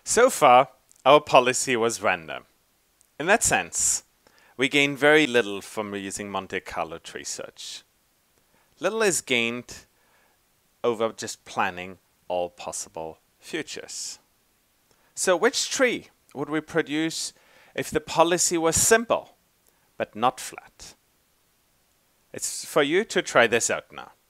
So far, our policy was random. In that sense, we gain very little from using Monte Carlo tree search. Little is gained over just planning all possible futures. So which tree would we produce if the policy was simple, but not flat? It's for you to try this out now.